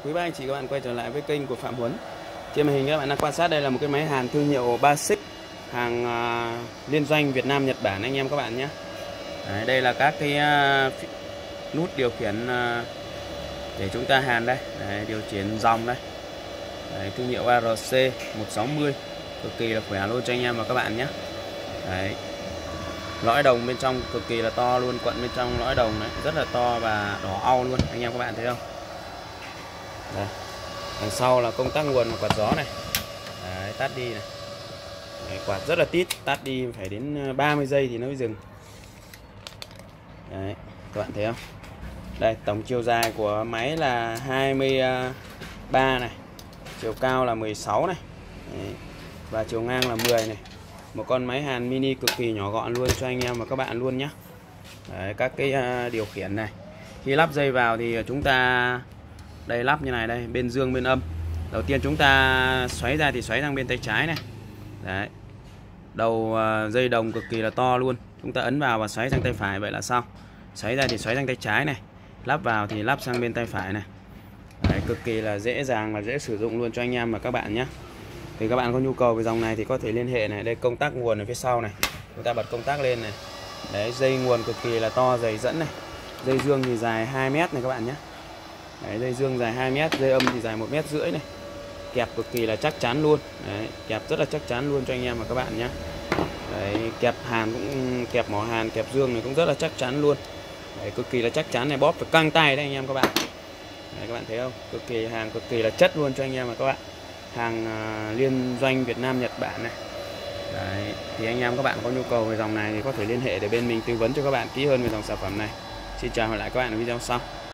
quý bác anh chị các bạn quay trở lại với kênh của Phạm Huấn. Trên màn hình các bạn đang quan sát đây là một cái máy hàn thương hiệu Basic, hàng liên doanh Việt Nam Nhật Bản anh em các bạn nhé. Đấy, đây là các cái nút điều khiển để chúng ta hàn đây. Đấy, điều khiển dòng đây. Đấy, thương hiệu ARC 160, cực kỳ là khỏe luôn cho anh em và các bạn nhé. Đấy, lõi đồng bên trong cực kỳ là to luôn, quận bên trong lõi đồng đấy rất là to và đỏ au luôn anh em các bạn thấy không. Đây, đằng sau là công tắc nguồn và quạt gió này. Đấy, tắt đi này. Đấy, quạt rất là tít, tắt đi phải đến 30 giây thì nó mới dừng. Đấy, các bạn thấy không. Đây, tổng chiều dài của máy là 23 này, chiều cao là 16 này. Đấy, và chiều ngang là 10 này. Một con máy hàn mini cực kỳ nhỏ gọn luôn cho anh em và các bạn luôn nhé. Đấy, các cái điều khiển này. Khi lắp dây vào thì chúng ta đây lắp như này đây, bên dương bên âm. Đầu tiên chúng ta xoáy ra thì xoáy sang bên tay trái này. Đấy. Đầu dây đồng cực kỳ là to luôn. Chúng ta ấn vào và xoáy sang tay phải vậy là xong. Xoáy ra thì xoáy sang tay trái này. Lắp vào thì lắp sang bên tay phải này. Đấy, cực kỳ là dễ dàng và dễ sử dụng luôn cho anh em và các bạn nhé. Thì các bạn có nhu cầu về dòng này thì có thể liên hệ này. Đây công tắc nguồn ở phía sau này. Chúng ta bật công tắc lên này. Đấy, dây nguồn cực kỳ là to, dày dẫn này. Dây dương thì dài 2 mét này các bạn nhé. Đấy, dây dương dài 2 mét, dây âm thì dài 1,5 mét này. Kẹp cực kỳ là chắc chắn luôn. Đấy, kẹp rất là chắc chắn luôn cho anh em và các bạn nhé. Đấy, kẹp hàn cũng kẹp mỏ hàn, kẹp dương này cũng rất là chắc chắn luôn. Đấy, cực kỳ là chắc chắn này, bóp phải căng tay đấy anh em các bạn. Đấy, các bạn thấy không? Cực kỳ hàng cực kỳ là chất luôn cho anh em và các bạn. Hàng liên doanh Việt Nam Nhật Bản này. Đấy, thì anh em các bạn có nhu cầu về dòng này thì có thể liên hệ để bên mình tư vấn cho các bạn kỹ hơn về dòng sản phẩm này. Xin chào và hẹn lại các bạn ở video sau.